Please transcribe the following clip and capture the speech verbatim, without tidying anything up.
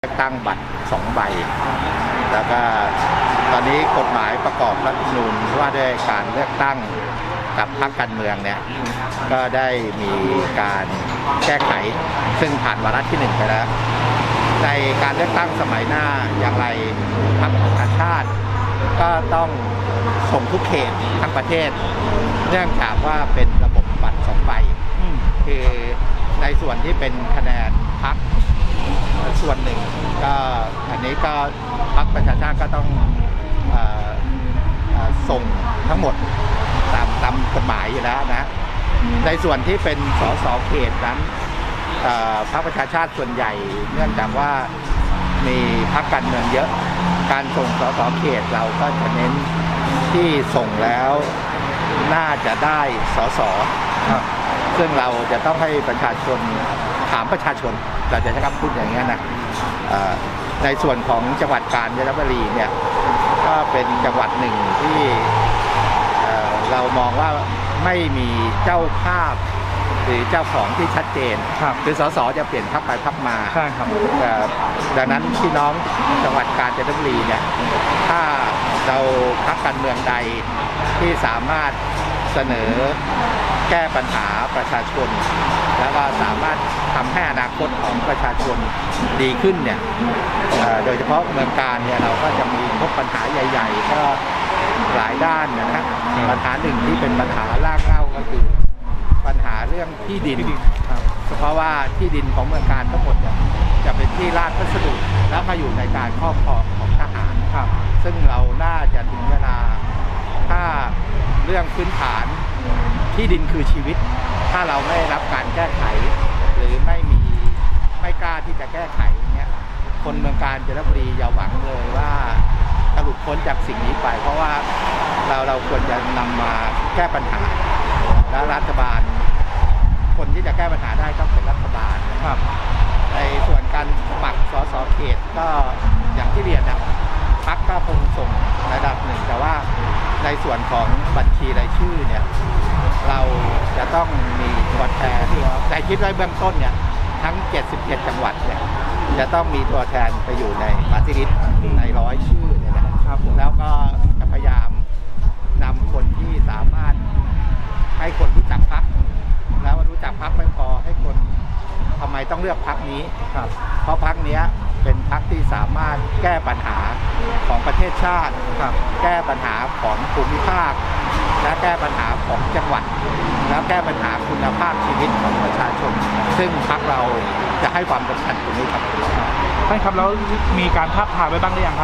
เลือกตั้งบัตรสองใบแล้วก็ตอนนี้กฎหมายประกอบรัฐธรรมนูญว่าด้วยการเลือกตั้งกับพรรคการเมืองเนี่ยก็ได้มีการแก้ไขซึ่งผ่านวาระที่หนึ่งไปแล้วในการเลือกตั้งสมัยหน้าอย่างไรพรรคประชาชาติก็ต้องส่งทุกเขตทั้งประเทศเนื่องจากว่าเป็นระบบบัตรสองใบคือในส่วนที่เป็นคะแนนพรรคส่วนหนึ่งก็อันนี้ก็พรรคประชาชาติก็ต้องเอ่อเอ่อส่งทั้งหมดตามตามกฎหมายอยู่แล้วนะในส่วนที่เป็นสสเขตนั้นพรรคประชาชาติส่วนใหญ่เนื่องจากว่ามีพรรคการเมืองเยอะการส่งสสเขตเราก็จะเน้นที่ส่งแล้วน่าจะได้สสซึ่งเราจะต้องให้ประชาชนถามประชาชนเราจะใช้คำพูดอย่างนี้นะในส่วนของจังหวัดกาญจนบุรีเนี่ยก็เป็นจังหวัดหนึ่งที่เรามองว่าไม่มีเจ้าภาพหรือเจ้าของที่ชัดเจนคือสสจะเปลี่ยนพรรคไปพรรคมาใช่ครับดังนั้นพี่น้องจังหวัดกาญจนบุรีเนี่ยถ้าเราพรรคการเมืองใดที่สามารถเสนอแก้ปัญหาประชาชนแล้วก็สามารถทำให้อนาคตของประชาชนดีขึ้นเนี่ยโดยเฉพาะเมืองกาญเนี่ยเราก็จะมีพบปัญหาใหญ่ๆก็หลายด้านนะฮะปัญหาหนึ่งที่เป็นปัญหารากเหง้าก็คือปัญหาเรื่องที่ดินเพราะว่าที่ดินของเมืองกาญทั้งหมดเนี่ยจะเป็นที่ราชพัสดุแล้วมาอยู่ในการครอบครองของทหารซึ่งเราน่าจะถึงเวลาถ้าเรื่องพื้นฐานที่ดินคือชีวิตถ้าเราไม่รับการแก้ไขหรือไม่มีไม่กล้าที่จะแก้ไขเนี้ยคนเมืองกาญจนบุรีอย่าหวังเลยว่าจะหลุดพ้นจากสิ่งนี้ไปเพราะว่าเราเราควรจะนำมาแก้ปัญหาและรัฐบาลคนที่จะแก้ปัญหาได้ต้องเป็นรัฐบาลครับในส่วนการสมัครสสเขตก็อย่างที่เรียนนะพรรคก็คงส่งระดับหนึ่งแต่ว่าในส่วนของบัญชีรายชื่อเนี่ยเราจะต้องมีตัวแทนแต่คิดไว้เบื้องต้นเนี่ยทั้งเจ็ดสิบเจ็ดจังหวัดเนี่ยจะต้องมีตัวแทนไปอยู่ในปาร์ตี้ลิสต์ในร้อยชื่อเนี่ยนะครับแล้วก็จะพยายามนำคนที่สามารถให้คนรู้จักพรรคแล้วรู้จักพรรคไม่พอให้คนทำไมต้องเลือกพรรคนี้ครับเพราะพรรคนี้เป็นพรรคที่สามารถแก้ปัญหาของประเทศชาติครับแก้ปัญหาของภูมิภาคและแก้ปัญหาของจังหวัดแล้วแก้ปัญหาคุณภาพชีวิตของประชาชนซึ่งพรรคเราจะให้ความสำคัญตรงนี้ครับท่านครับแล้วมีการทาบทามไว้บ้างหรือยังครับ